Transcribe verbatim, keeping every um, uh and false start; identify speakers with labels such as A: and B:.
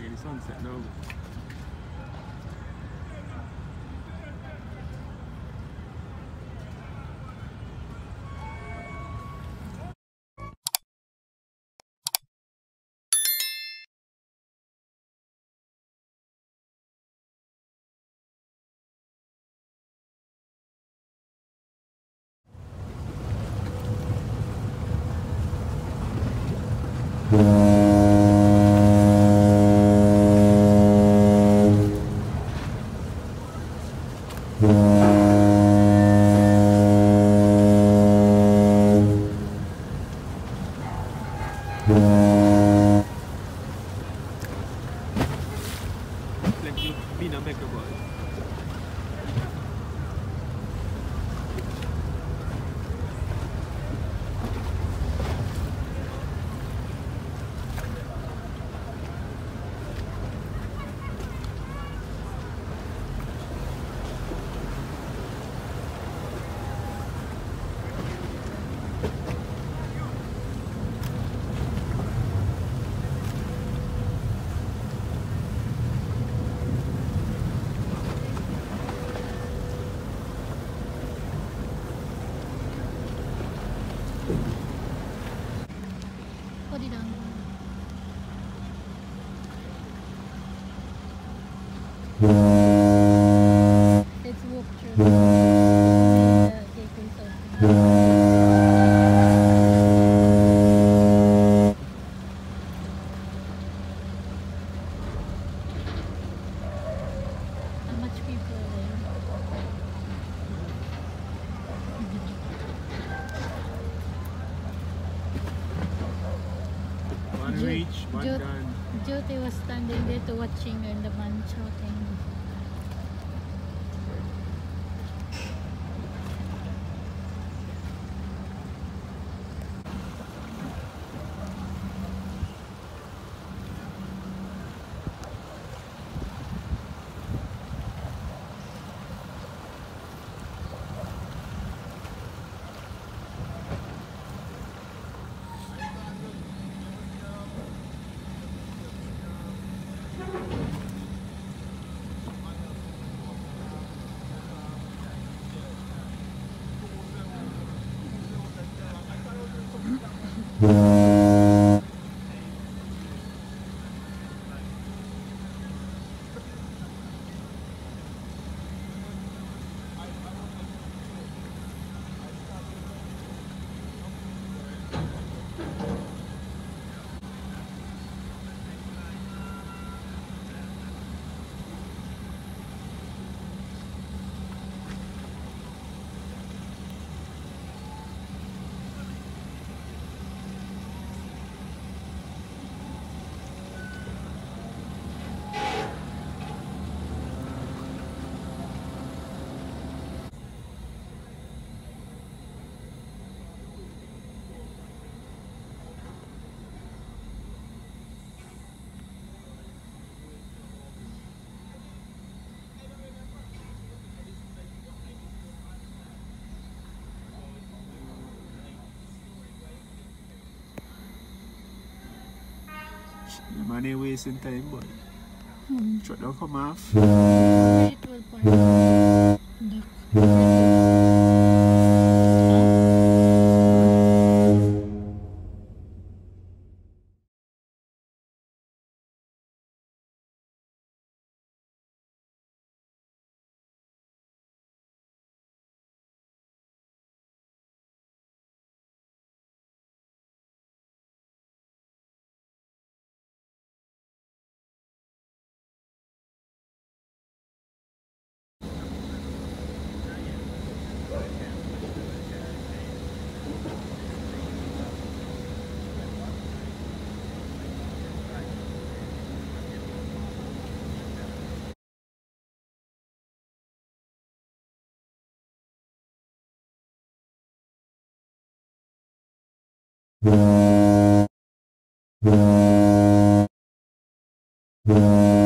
A: the sunset now. Like you been a maker boy.
B: Put it on. Let's walk through the gateway open. How much people are there?
A: One
B: Ju-
A: reach, one
B: Ju-
A: done.
B: Jyoti was standing there to watching and the man shouting.
A: The man ain't wasting time, boy.
B: Hmm.
A: Truck don't come off.
B: It will park. Duck.
C: Yeah.